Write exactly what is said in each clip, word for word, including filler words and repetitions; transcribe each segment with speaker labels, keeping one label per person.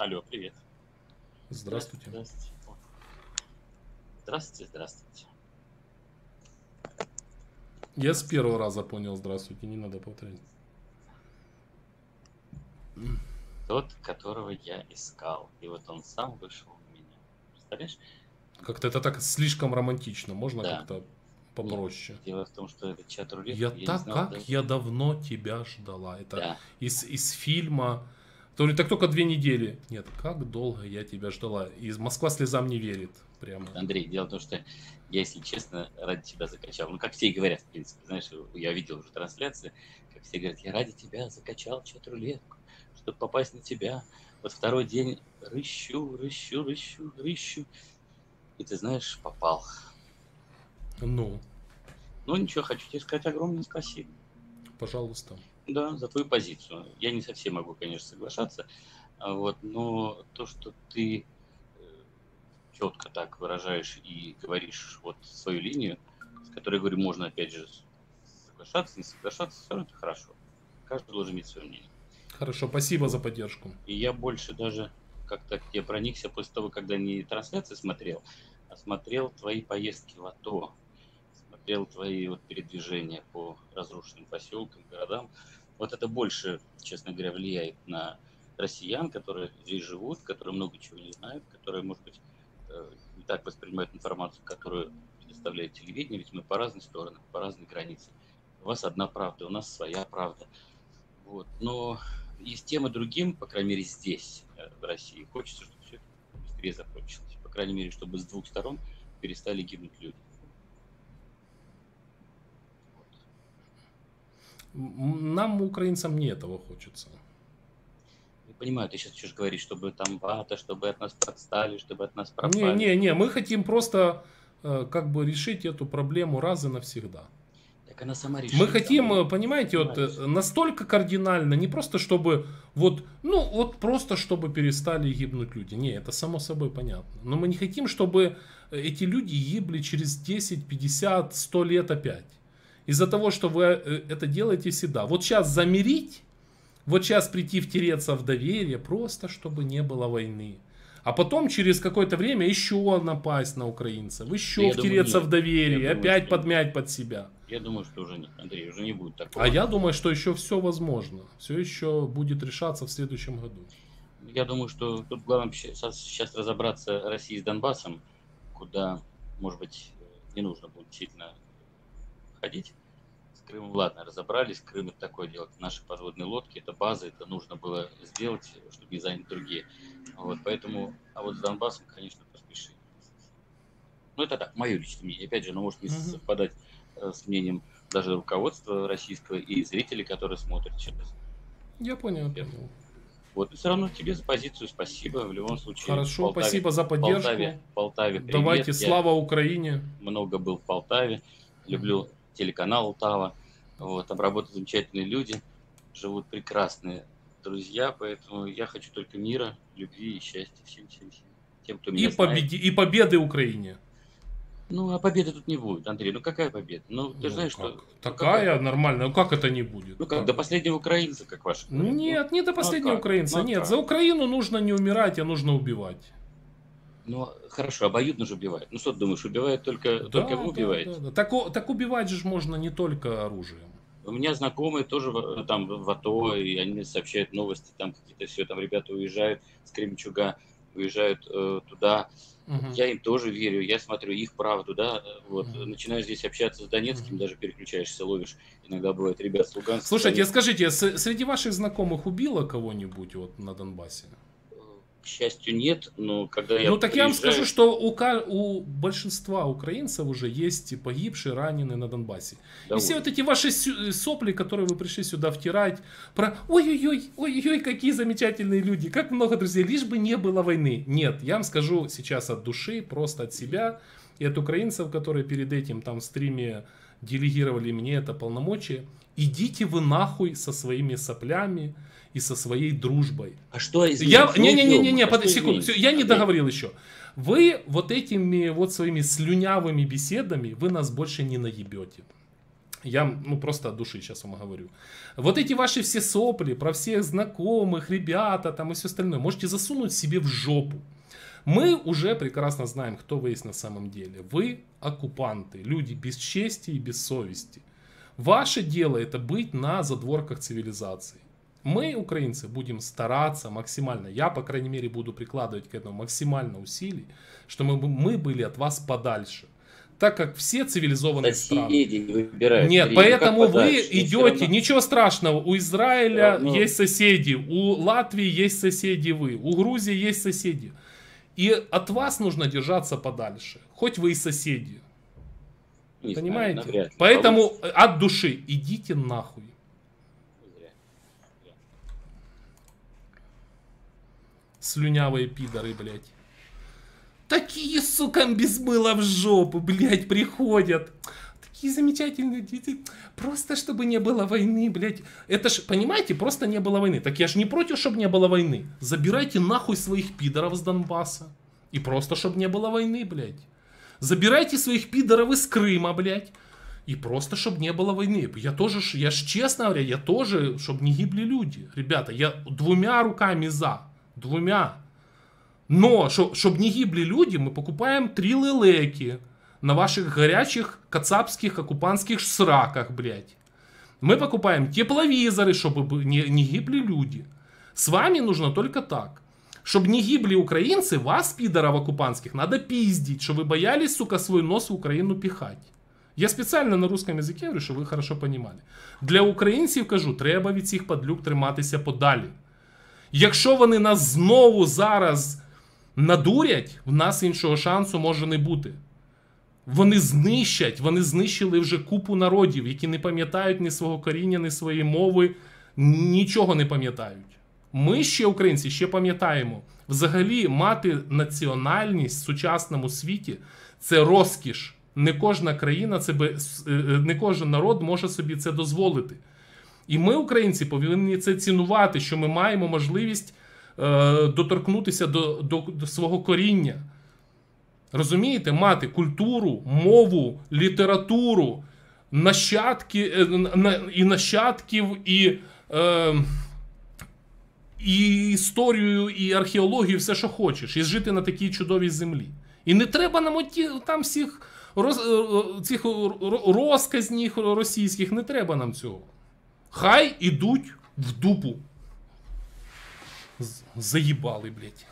Speaker 1: Алло, привет.
Speaker 2: Здравствуйте.
Speaker 1: Здравствуйте. Здравствуйте, здравствуйте.
Speaker 2: Я с первого раза понял здравствуйте, не надо повторять.
Speaker 1: Тот, которого я искал. И вот он сам вышел в меня. Представляешь?
Speaker 2: Как-то это так слишком романтично. Можно
Speaker 1: Да.
Speaker 2: как-то попроще?
Speaker 1: Нет, дело в том, что этот чат рулетки
Speaker 2: Я
Speaker 1: я не
Speaker 2: так,
Speaker 1: знал
Speaker 2: как
Speaker 1: даже.
Speaker 2: я давно тебя ждала. Это
Speaker 1: Да.
Speaker 2: из, из фильма. То ли так только две недели. Нет, как долго я тебя ждала. Из Москва слезам не верит. Прямо.
Speaker 1: Андрей, дело в том, что я, если честно, ради тебя закачал. Ну, как все и говорят, в принципе. Знаешь, я видел уже трансляции, как все говорят, я ради тебя закачал чат-рулетку, чтобы попасть на тебя. Вот второй день рыщу, рыщу, рыщу, рыщу. И ты знаешь, попал.
Speaker 2: Ну,
Speaker 1: Ну, ничего, хочу тебе сказать огромное спасибо.
Speaker 2: пожалуйста.
Speaker 1: Да, за твою позицию. Я не совсем могу, конечно, соглашаться, а вот, но то, что ты четко так выражаешь и говоришь вот свою линию, с которой, говорю, можно, опять же, соглашаться, не соглашаться, все равно это хорошо. Каждый должен иметь свое мнение.
Speaker 2: Хорошо, спасибо за поддержку.
Speaker 1: И я больше даже как-то к тебе проникся после того, когда не трансляции смотрел, а смотрел твои поездки в АТО, смотрел твои вот передвижения по разрушенным поселкам, городам. Вот это больше, честно говоря, влияет на россиян, которые здесь живут, которые много чего не знают, которые, может быть, не так воспринимают информацию, которую предоставляет телевидение, ведь мы по разные стороны, по разной границе. У вас одна правда, у нас своя правда. Вот. Но и с тем и другим, по крайней мере здесь, в России, хочется, чтобы все это быстрее закончилось. По крайней мере, чтобы с двух сторон перестали гибнуть люди.
Speaker 2: Нам, украинцам, не этого хочется.
Speaker 1: Я понимаю, ты сейчас хочешь говорить, чтобы там вата, чтобы от нас отстали, чтобы от нас пропали.
Speaker 2: Не-не-не, мы хотим просто э, как бы решить эту проблему раз и навсегда.
Speaker 1: Так она сама решит.
Speaker 2: Мы хотим, понимаете, вот настолько кардинально, не просто чтобы, вот, ну, вот просто чтобы перестали гибнуть люди. Не, это само собой понятно. Но мы не хотим, чтобы эти люди гибли через десять, пятьдесят, сто лет опять. Из-за того, что вы это делаете всегда. Вот сейчас замирить, вот сейчас прийти втереться в доверие, просто чтобы не было войны. А потом через какое-то время еще напасть на украинцев, еще
Speaker 1: я
Speaker 2: втереться
Speaker 1: думаю,
Speaker 2: в доверие,
Speaker 1: я
Speaker 2: опять
Speaker 1: думаю,
Speaker 2: подмять под себя.
Speaker 1: Я думаю, что уже нет, Андрей, уже не будет такого.
Speaker 2: А я думаю, что еще все возможно. Все еще будет решаться в следующем году.
Speaker 1: Я думаю, что тут главное сейчас разобраться России с Донбассом, куда, может быть, не нужно будет действительно ходить. С Крымом, ладно, разобрались. Крым — это такое дело, это наши подводные лодки, это база, это нужно было сделать, чтобы не занять другие. Вот, поэтому, а вот с Донбассом, конечно, поспешили. Ну, это так, мое личное мнение. Опять же, оно может не
Speaker 2: Мгм.
Speaker 1: совпадать э, с мнением даже руководства российского и зрителей, которые смотрят сейчас.
Speaker 2: Я понял,
Speaker 1: Я-
Speaker 2: понял.
Speaker 1: Вот, и все равно тебе за позицию спасибо. В любом случае.
Speaker 2: Хорошо,
Speaker 1: в Полтаве-
Speaker 2: спасибо за
Speaker 1: в
Speaker 2: поддержку.
Speaker 1: Полтаве, в Полтаве привет.
Speaker 2: Давайте,
Speaker 1: Я
Speaker 2: слава Украине.
Speaker 1: много был в Полтаве. Люблю телеканал Ултава. Вот, там работают замечательные люди. Живут прекрасные друзья. Поэтому я хочу только мира, любви и счастья всем, всем, всем. Тем, кто
Speaker 2: И,
Speaker 1: меня знает.
Speaker 2: победи, и победы Украине.
Speaker 1: Ну, а победы тут не будет, Андрей. Ну, какая победа? Ну, ты
Speaker 2: Ну,
Speaker 1: знаешь,
Speaker 2: как?
Speaker 1: что... ну,
Speaker 2: Такая
Speaker 1: какая?
Speaker 2: нормальная. Ну как это не будет?
Speaker 1: Ну, как, до последнего украинца, как ваши говорят.
Speaker 2: Нет, не до последнего
Speaker 1: как?
Speaker 2: украинца.
Speaker 1: Ну,
Speaker 2: Нет,
Speaker 1: как?
Speaker 2: за Украину нужно не умирать, а нужно убивать.
Speaker 1: Ну, хорошо, обоюдно же убивают. Ну, что ты думаешь, убивают только,
Speaker 2: Да,
Speaker 1: только вы
Speaker 2: да,
Speaker 1: убиваете?
Speaker 2: да, да. Так, о- так убивать же можно не только оружием.
Speaker 1: У меня знакомые тоже в- там в АТО, и они мне сообщают новости, там какие-то все, там ребята уезжают с Кременчуга, уезжают э, туда.
Speaker 2: Мгм.
Speaker 1: Я им тоже верю, я смотрю их правду, да, вот,
Speaker 2: Мгм.
Speaker 1: начинаешь здесь общаться с Донецким,
Speaker 2: Мгм.
Speaker 1: даже переключаешься, ловишь, иногда бывает ребят с Луганска.
Speaker 2: Слушайте,
Speaker 1: Донецка.
Speaker 2: скажите, с- среди ваших знакомых убило кого-нибудь вот на Донбассе?
Speaker 1: К счастью, нет, но когда я
Speaker 2: Ну так я вам
Speaker 1: приезжаю-
Speaker 2: скажу, что у, ка- у большинства украинцев уже есть и погибшие, раненые на Донбассе.
Speaker 1: Да
Speaker 2: и все
Speaker 1: вот.
Speaker 2: вот эти ваши сю- сопли, которые вы пришли сюда втирать, про ой-ой-ой, ой-ой-ой, какие замечательные люди, как много друзей, лишь бы не было войны. Нет, я вам скажу сейчас от души, просто от себя и от украинцев, которые перед этим там в стриме делегировали мне это полномочие. Идите вы нахуй со своими соплями и со своей дружбой.
Speaker 1: А что из
Speaker 2: Я,
Speaker 1: них?
Speaker 2: не-не-не-не,
Speaker 1: А
Speaker 2: под
Speaker 1: что
Speaker 2: секунду,
Speaker 1: изменится?
Speaker 2: всё, я не
Speaker 1: Андрей,
Speaker 2: договорил еще. Вы вот этими вот своими слюнявыми беседами, вы нас больше не наебете. Я, ну, просто от души сейчас вам говорю. Вот эти ваши все сопли про всех знакомых, ребята там и все остальное, можете засунуть себе в жопу. Мы уже прекрасно знаем, кто вы есть на самом деле. Вы оккупанты, люди без чести и без совести. Ваше дело это быть на задворках цивилизации. Мы, украинцы, будем стараться максимально, я, по крайней мере, буду прикладывать к этому максимально усилий, чтобы мы, мы были от вас подальше. Так как все цивилизованные
Speaker 1: Соседи
Speaker 2: страны.
Speaker 1: выбирают.
Speaker 2: Нет,
Speaker 1: Или
Speaker 2: поэтому
Speaker 1: как
Speaker 2: вы
Speaker 1: подальше, но
Speaker 2: идете,
Speaker 1: всё равно-
Speaker 2: ничего страшного, у Израиля
Speaker 1: равно-
Speaker 2: есть соседи, у Латвии есть соседи вы, у Грузии есть соседи. И от вас нужно держаться подальше, хоть вы и соседи.
Speaker 1: Не знаю,
Speaker 2: Понимаете?
Speaker 1: навряд ли
Speaker 2: Поэтому
Speaker 1: получится.
Speaker 2: от души идите нахуй.
Speaker 1: Зря. Зря.
Speaker 2: Слюнявые пидоры, блядь. Такие, сука, без мыла в жопу, блядь, приходят. Такие замечательные дети. Просто чтобы не было войны, блядь. Это ж, понимаете, просто не было войны. Так я ж не против, чтобы не было войны. Забирайте нахуй своих пидоров с Донбасса. И просто, чтобы не было войны, блядь. Забирайте своих пидоров из Крыма, блядь. И просто, чтобы не было войны. Я тоже, ж- я ж честно говоря, я тоже, чтобы не гибли люди. Ребята, я двумя руками за. Двумя. Но, чтобы не гибли люди, мы покупаем три лелеки на ваших горячих кацапских оккупантских сраках, блядь. Мы покупаем тепловизоры, чтобы не, не гибли люди. С вами нужно только так. Чтобы не гибли украинцы, вас, пидоров оккупантских, надо пиздить, чтобы вы боялись, сука, свой нос в Украину пихать. Я спеціально на русском языке говорю, щоб ви хорошо понимали. Для українців кажу, треба від цих падлюк триматися подалі. Якщо вони нас знову зараз надурять, в нас іншого шансу може не бути. Вони знищать, вони знищили вже купу народів, які не пам'ятають ні свого коріння, ні своєї мови, нічого не пам'ятають. Ми ще, українці, ще пам'ятаємо. Взагалі, мати національність в сучасному світі – це розкіш. Не кожна країна, це би, не кожен народ може собі це дозволити. І ми, українці, повинні це цінувати, що ми маємо можливість е, доторкнутися до, до, до свого коріння. Розумієте? Мати культуру, мову, літературу, нащадки, е, на, і нащадків, і, е, і історію, і археологію, все, що хочеш. І жити на такій чудовій землі. І не треба нам оті, там всіх роз, цих розказніх російських, не треба нам цього. Хай ідуть в дупу. Заїбали, блядь.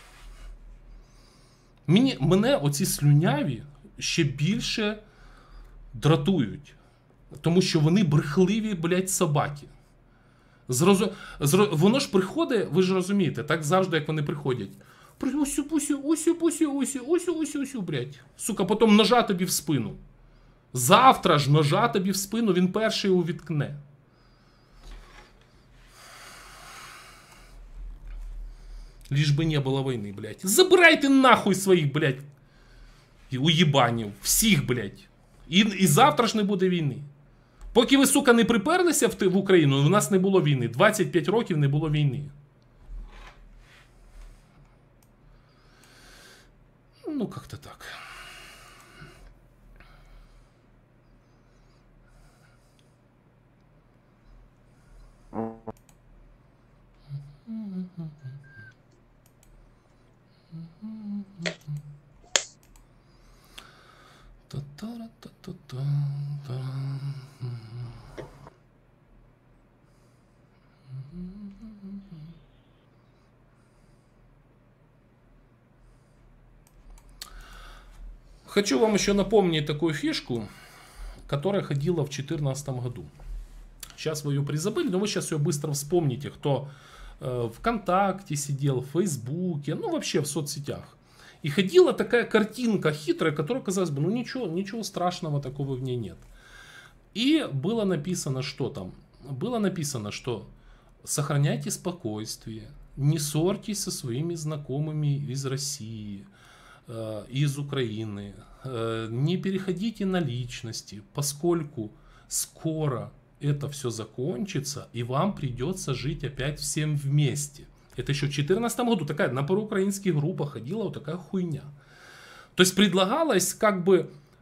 Speaker 2: Мені, мене оці слюняві ще більше дратують. Тому що вони брехливі, блядь, собаки. Зрозу... Зро... Воно ж приходить, ви ж розумієте, так завжди, як вони приходять. Усю, усю, усю, усю, усю, усю, усю, усю, блядь. Сука, потім ножа тобі в спину. Завтра ж ножа тобі в спину, він перший увіткне. Лишь бы не было войны, блядь. Забирайте нахуй своїх, блядь, уєбанів. Всіх, блядь. І, і завтра ж не буде війни. Поки ви, сука, не приперлися в, в Україну, у нас не було війни. двадцять п'ять років не було війни. Ну, как-то так. Хочу вам еще напомнить такую фишку, которая ходила в две тысячи четырнадцатом году. Сейчас вы ее призабыли, но вы сейчас ее быстро вспомните, кто э, ВКонтакте сидел, в Фейсбуке, ну вообще в соцсетях. И ходила такая картинка хитрая, которая, казалось бы, ну ничего, ничего страшного такого в ней нет. И было написано, что там? Было написано, что сохраняйте спокойствие, не ссорьтесь со своими знакомыми из России, э, из Украины, э, не переходите на личности, поскольку скоро это все закончится, и вам придется жить опять всем вместе. Это еще в две тысячи четырнадцатом году такая на проукраинских группах ходила вот такая хуйня. То есть предлагалось как бы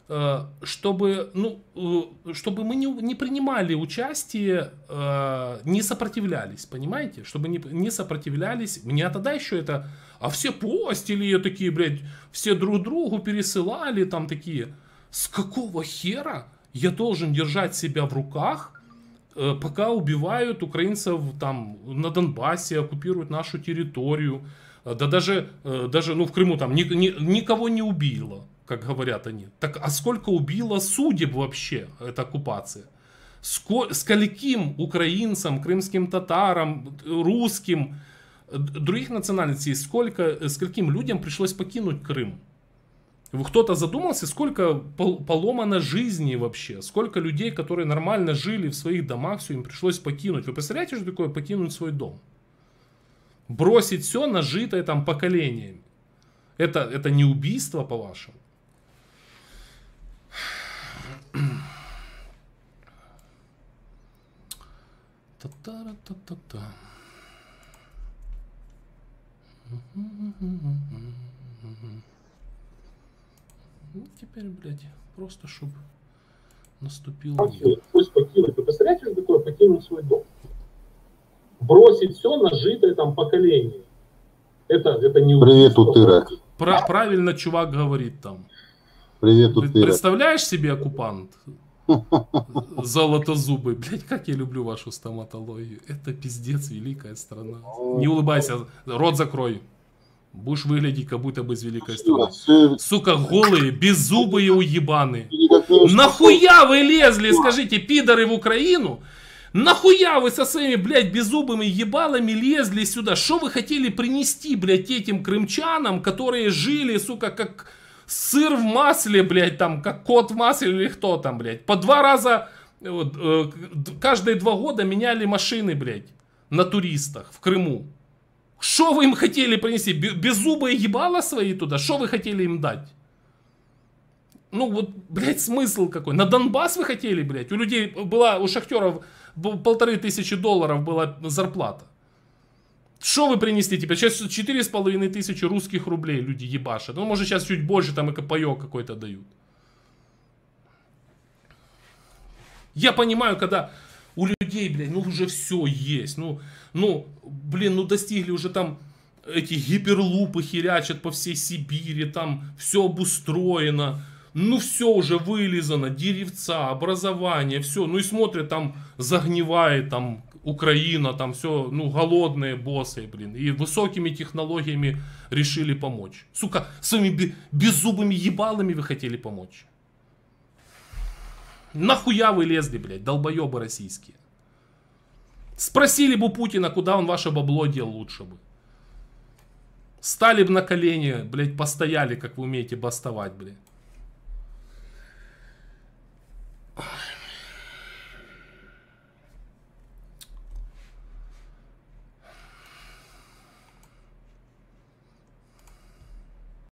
Speaker 2: чтобы, ну, чтобы мы не, не принимали участие, не сопротивлялись, понимаете? Чтобы не, не сопротивлялись. Мне тогда еще это... А все постили ее такие, блядь, все друг другу пересылали там такие. С какого хера я должен держать себя в руках, пока убивают украинцев там на Донбассе, оккупируют нашу территорию? Да даже, даже ну, в Крыму там ни, ни, никого не убило, как говорят они. Так а сколько убило судеб вообще эта оккупация? Ско, скольким украинцам, крымским татарам, русским, других национальностей, сколько, скольким людям пришлось покинуть Крым? Кто-то задумался, сколько поломано жизни вообще? Сколько людей, которые нормально жили в своих домах, все им пришлось покинуть? Вы представляете, что такое покинуть свой дом? Бросить все, нажитое там поколениями. Это, это не убийство, по-вашему? Та-та-ра-та-та-та. Ну, теперь, блядь, просто чтобы наступил мир.
Speaker 3: Пусть покинуть. Вы представляете, что такое покинуть свой дом? Бросить все, нажитое там поколение. Это, это не
Speaker 4: Привет, Утыра.
Speaker 2: Про, правильно чувак говорит там.
Speaker 4: Привет, Утыра.
Speaker 2: Представляешь себе, оккупант? Золотозубый. Блять, как я люблю вашу стоматологию. Это пиздец, великая страна. Не улыбайся, рот закрой. Будешь выглядеть, как будто бы из великой страны. Сука, голые, беззубые уебаны. Нахуя вы лезли, скажите, пидоры, в Украину? Нахуя вы со своими, блядь, беззубыми ебалами лезли сюда? Что вы хотели принести, блядь, этим крымчанам, которые жили, сука, как сыр в масле, блядь, там, как кот в масле или кто там, блядь. По два раза, вот, э, каждые два года меняли машины, блядь, на туристах в Крыму. Что вы им хотели принести? Беззубые ебала свои туда? Что вы хотели им дать? Ну вот, блядь, смысл какой? На Донбасс вы хотели, блядь? У людей была, у шахтеров полторы тысячи долларов была зарплата. Что вы принесли теперь? Сейчас четыре с половиной тысячи русских рублей люди ебашат. Ну, может, сейчас чуть больше, там и копаек какой-то дают. Я понимаю, когда у людей, блядь, ну уже все есть. Ну, ну, блин, ну достигли уже там эти гиперлупы херячат по всей Сибири, там все обустроено. Ну все уже вылизано, деревца, образование, все. Ну и смотрят, там загнивает, там Украина, там все, ну голодные боссы, блин. И высокими технологиями решили помочь. Сука, своими беззубыми ебалами вы хотели помочь. Нахуя вы лезли, блядь, долбоебы российские. Спросили бы у Путина, куда он ваше бабло дел лучше бы. Стали бы на колени, блядь, постояли, как вы умеете бастовать, блядь.